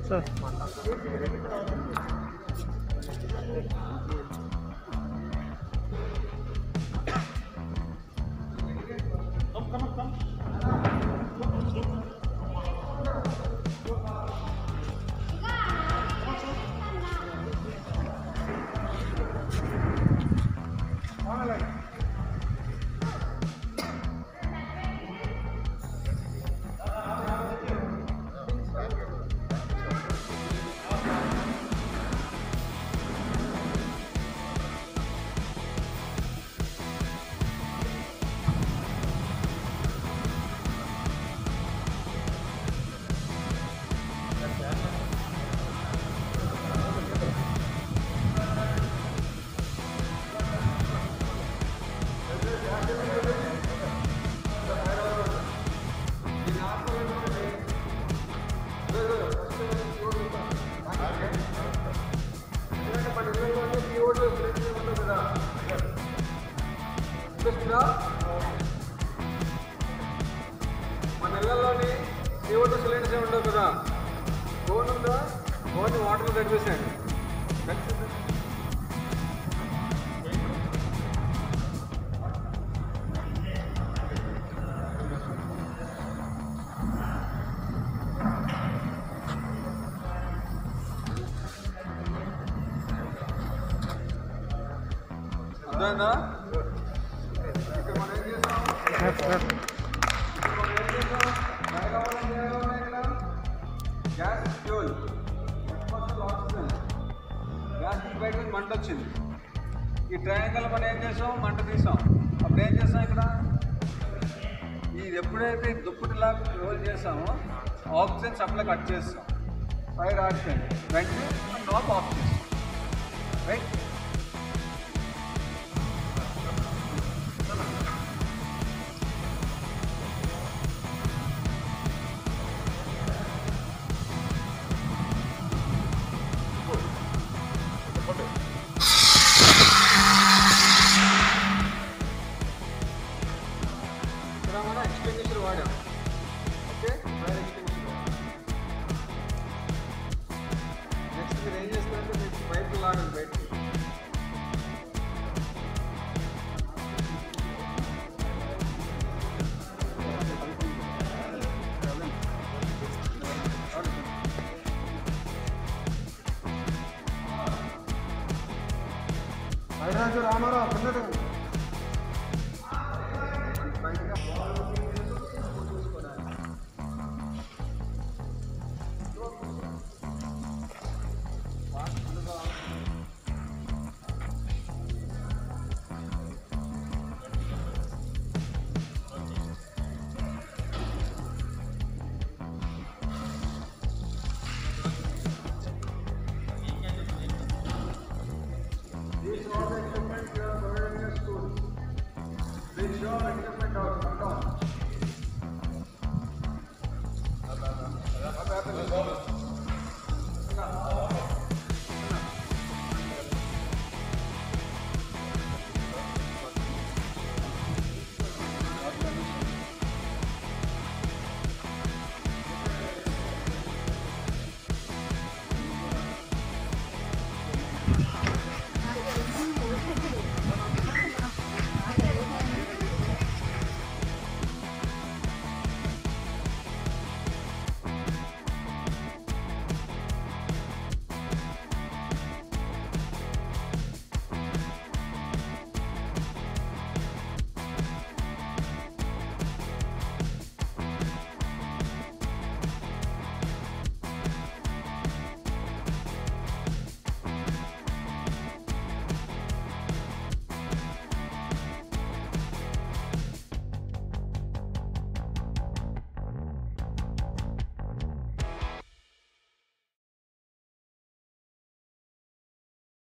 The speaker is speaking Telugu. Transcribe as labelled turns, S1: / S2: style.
S1: సార్
S2: మన ఇళ్లలోని CO2 సిలిండర్స్ ఉండవు కదా, ఫోన్ ఉందా, ఫోన్ వాటర్లో కనిపిస్తాయండి. అర్థమైందా? ఇక్కడ మనం ఏం చేస్తాం, గ్యాస్ ఫ్యూల్ ఆక్సిజన్, గ్యాస్ బయట మంట వచ్చింది. ఈ ట్రయాంగిల్ మనం ఏం చేసాం, మంట తీసాం. అప్పుడు ఏం చేస్తాం, ఇక్కడ ఇది ఎప్పుడైతే దుప్పటిలా రోల్ చేసామో ఆక్సిజన్ సప్లై కట్ చేస్తాం. ఫైర్ ఆక్సిజన్ వెంటనే టాప్ ఆఫ్ చేస్తాం. రైట్, ఇక్కడ మనం ఎక్స్టెన్షన్ వాడాం. Okay, fire extension. నెక్స్ట్ మీరు ఏం చేస్తారంటే మీకు పైపు లాగండి బయటకి.
S1: రామారావు